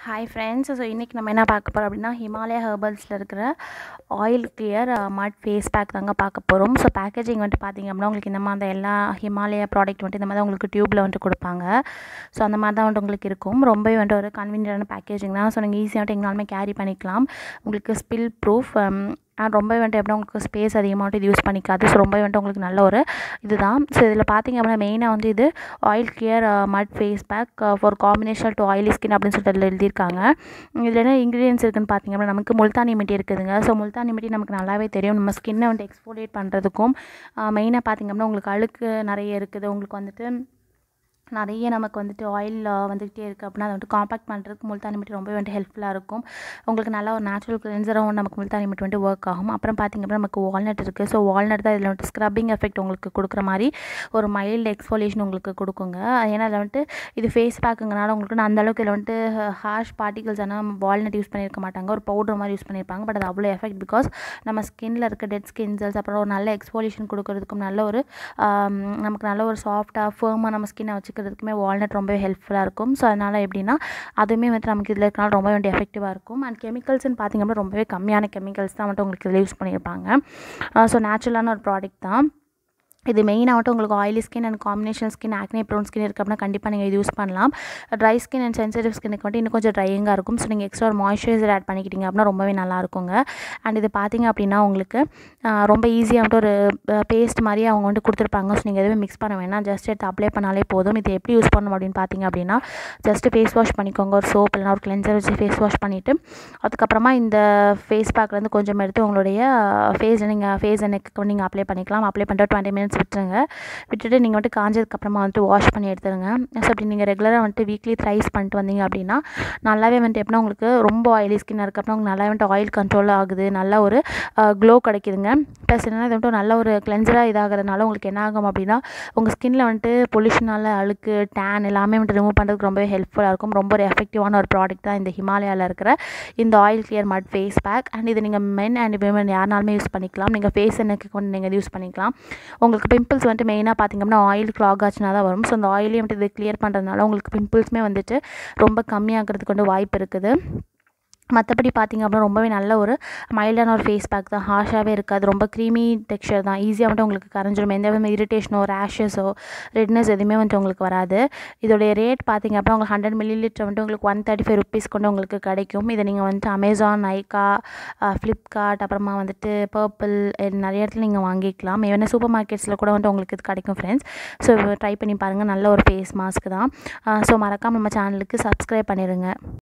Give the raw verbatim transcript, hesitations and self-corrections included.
Hi friends. So இன்றைக்கி நம்ம என்ன பார்க்க போகிறோம் அப்படின்னா, ஹிமாலயா ஹெர்பல்ஸில் இருக்கிற oil clear mud face pack தாங்க பார்க்க போகிறோம். ஸோ பேக்கேஜிங் வந்துட்டு பார்த்திங்க அப்படின்னா உங்களுக்கு இந்த மாதிரி எல்லா ஹிமாலயா ப்ராடக்ட் வந்துட்டு இந்த மாதிரி தான் உங்களுக்கு டியூப்பில் வந்துட்டு கொடுப்பாங்க. ஸோ அந்த மாதிரி தான் வந்துட்டு உங்களுக்கு இருக்கும். ரொம்பவே வந்துட்டு ஒரு கன்வீனியன்டான பேக்கேஜிங் தான். ஸோ நீங்கள் ஈஸியாக வந்துட்டு எங்களாலுமே கேரி பண்ணிக்கலாம். உங்களுக்கு ஸ்பில் ப்ரூஃப் அண்ட் ரொம்பவே வந்துட்டு எப்படின்னா உங்களுக்கு ஸ்பேஸ் அதிகமாக வந்துட்டு இது யூஸ் பண்ணிக்காது. ஸோ ரொம்பவே வந்துட்டு உங்களுக்கு நல்ல ஒரு இது தான். ஸோ இதில் பார்த்திங்க அப்படின்னா மெயினாக வந்து இது oil clear mud face pack for combination to oily skin அப்படின்னு சொல்லிட்டு அதில் எழுதியிருக்காங்க. இதில் என்ன இன்க்ரீடியன்ஸ் இருக்குதுன்னு பார்த்திங்க அப்படின்னா நமக்கு முல்தானி மிட்டி இருக்குதுங்க. ஸோ முல்தானி மிட்டி நமக்கு நல்லாவே தெரியும். நம்ம ஸ்கின்னை வந்துட்டு எக்ஸ்ஃபோலியேட் பண்ணுறதுக்கும் மெயினாக பார்த்திங்க அப்படின்னா உங்களுக்கு அழுக்கு நிறைய இருக்குது, உங்களுக்கு வந்துட்டு நிறைய நமக்கு வந்துட்டு ஆயில் வந்துக்கிட்டே இருக்குது அப்படின்னா அதை வந்துட்டு காம்பேக்ட் பண்ணுறதுக்கு முல்தானி மிட்டி ரொம்பவே வந்துட்டு ஹெல்ப்ஃபுல்லாக இருக்கும். உங்களுக்கு நல்லா ஒரு நேச்சுரல் கிளென்சராகவும் நமக்கு முல்தானி மிட்டி வந்துட்டு ஒர்க் ஆகும். அப்புறம் பார்த்திங்க அப்படின்னா நமக்கு வால்நட் இருக்குது. ஸோ வால்நட் தான் இதில் வந்துட்டு ஸ்க்ரப்பிங் எஃபெக்ட் உங்களுக்கு கொடுக்குற மாதிரி ஒரு மைல்டு எக்ஸ்ஃபோலியேஷன் உங்களுக்கு கொடுக்குங்க. ஏன்னா அதில் வந்துட்டு இது ஃபேஸ் பேக்குங்கனால உங்களுக்கு அந்த அளவுக்கு இதில் வந்துட்டு ஹார்ஷ் பார்ட்டிகல்ஸ் ஆனால் வால்நட் யூஸ் பண்ணியிருக்க மாட்டாங்க, ஒரு பவுடர் மாதிரி யூஸ் பண்ணியிருப்பாங்க. பட் அது அவ்வளோ எஃபெக்ட் பிகாஸ் நம்ம ஸ்கின்னில் இருக்க டெட் ஸ்கின் செல்ஸ் அப்புறம் ஒரு நல்ல எக்ஸ்ஃபோலியேஷன் கொடுக்கறதுக்கும் நல்ல ஒரு நமக்கு நல்ல ஒரு சாஃப்டாக ஃபேமாக நம்ம ஸ்கின்னை வச்சு க்குமே வால்நட் ரொம்பவே ஹெல்ப்ஃபுல்லாக இருக்கும். ஸோ அதனால் எப்படின்னா அதுவுமே வந்து நமக்கு இதில் இருக்கனால ரொம்ப வந்து எஃபெக்டிவாக இருக்கும். அண்ட் கெமிக்கல்ஸ்ன்னு பார்த்திங்க அப்படின்னா ரொம்பவே கம்மியான கெமிக்கல்ஸ் தான் வந்துட்டு உங்களுக்கு இதில் யூஸ் பண்ணியிருப்பாங்க. ஸோ நேச்சுரலான ஒரு ப்ராடக்ட் தான் இது. மெயினாக வந்துட்டு உங்களுக்கு oily skin and combination skin, acne prone skin இருக்குது அப்படின்னா கண்டிப்பாக நீங்கள் இது யூஸ் பண்ணலாம். ட்ரை ஸ்கின் அண்ட் சென்சிட்டிவ் ஸ்கின்னுக்கு வந்துட்டு இன்னும் கொஞ்சம் ட்ரையிங்காக இருக்கும். ஸோ நீங்கள் எக்ஸ்ட்ரா ஒரு மாய்ஸ்சரைசர் ஆட் பண்ணிக்கிட்டீங்க அப்படின்னா ரொம்பவே நல்லா இருக்குங்க. அண்ட் இது பார்த்திங்க அப்படின்னா உங்களுக்கு ரொம்ப ஈஸியாக வந்துட்டு ஒரு பேஸ்ட் மாதிரி அவங்க வந்துட்டு கொடுத்துருப்பாங்க. ஸோ நீங்கள் எதுவுமே மிக்ஸ் பண்ண வேணாம், ஜஸ்ட் எடுத்து அப்ளை பண்ணாலே போதும். இது எப்படி யூஸ் பண்ணணும் அப்படின்னு பார்த்திங்க அப்படின்னா ஜஸ்ட்டு ஃபேஸ் வாஷ் பண்ணிக்கோங்க. ஒரு சோப் இல்லைனா ஒரு கிளென்சர் வச்சு ஃபேஸ் வாஷ் பண்ணிவிட்டு அதுக்கப்புறமா இந்த ஃபேஸ் பேக்லேருந்து கொஞ்சம் எடுத்து உங்களுடைய ஃபேஸ் நீங்கள் ஃபேஸ் நெக்கு நீங்கள் அப்ளை பண்ணிக்கலாம். அப்ளை பண்ணிட்டு டுவெண்ட்டி மினிட்ஸ் விட்டுருங்க. விட்டுட்டு நீங்கள் வந்துட்டு காஞ்சதுக்கப்புறமா வந்துட்டு வாஷ் பண்ணி எடுத்துருங்க. ஸோ அப்படி நீங்கள் ரெகுலராக வந்துட்டு வீக்லி த்ரைஸ் பண்ணிட்டு வந்தீங்க அப்படின்னா நல்லாவே வந்துட்டு எப்படின்னா உங்களுக்கு ரொம்ப ஆயிலி ஸ்கின்னாக இருக்குது அப்படின்னா உங்களுக்கு நல்லா வந்துட்டு ஆயில் கண்ட்ரோல் ஆகுது, நல்ல ஒரு க்ளோ கிடைக்குதுங்க. ப்ளஸ் என்னென்னா இது வந்துட்டு நல்ல ஒரு கிளென்சராக இதாகிறதுனால உங்களுக்கு என்ன ஆகும் அப்படின்னா உங்கள் ஸ்கின்னில் வந்துட்டு பொல்யூஷனால் அழுக்கு டேன் எல்லாமே வந்துட்டு ரிமூவ் பண்ணுறதுக்கு ரொம்பவே ஹெல்ப்ஃபுல்லாக இருக்கும். ரொம்ப ஒரு எஃபெக்டிவான ஒரு ப்ராடக்ட் தான் இந்த ஹிமாலயாவில் இருக்கிற இந்த oil clear mud face pack. And இது நீங்கள் மென் அண்ட் விமன் யாருனாலுமே யூஸ் பண்ணிக்கலாம். நீங்கள் ஃபேஸ் எனக்கு கொண்டு நீங்கள் யூஸ் பண்ணிக்கலாம். உங்களுக்கு பிம்பிள்ஸ் வந்துட்டு மெயினாக பார்த்திங்கன்னா ஆயில் கிளாக் ஆச்சுனா தான் வரும். ஸோ அந்த ஆயிலையும் வந்துட்டு இது கிளியர் பண்ணுறதுனால உங்களுக்கு பிம்பிள்ஸுமே வந்துட்டு ரொம்ப கம்மியாகிறதுக்கு வந்து வாய்ப்பு இருக்குது. மற்றபடி பார்த்திங்க அப்படின்னா ரொம்பவே நல்ல ஒரு மைல்டான ஒரு ஃபேஸ் பேக் தான், ஹார்ஷாகவே இருக்காது, ரொம்ப க்ரீமி டெக்ஸ்சர் தான், ஈஸியாக வந்துட்டு உங்களுக்கு கரைஞ்சிரும். எந்த விதமான இரிட்டேஷனோ ரேஷஸோ ரெட்னஸ் எதுவுமே வந்துட்டு உங்களுக்கு வராது. இதோடைய ரேட் பார்த்திங்க அப்படின்னா உங்களுக்கு ஹண்ட்ரட் மில்லி லிட்டர் வந்துட்டு உங்களுக்கு ஒன் தேர்ட்டி ஃபைவ் ருபீஸ் கொண்டு உங்களுக்கு கிடைக்கும். இதை நீங்கள் வந்துட்டு அமேசான், நைக்கா, ஃப்ளிப்கார்ட் அப்புறமா வந்துட்டு பர்பிள் நிறைய இடத்துல நீங்கள் வாங்கிக்கலாம். ஏன்னா சூப்பர் மார்க்கெட்ஸில் கூட வந்துட்டு உங்களுக்கு இது கிடைக்கும் ஃப்ரெண்ட்ஸ். ஸோ ட்ரை பண்ணி பாருங்கள். நல்ல ஒரு ஃபேஸ் மாஸ்க் தான். ஸோ மறக்காமல் நம்ம சேனலுக்கு சப்ஸ்கிரைப் பண்ணிடுங்க.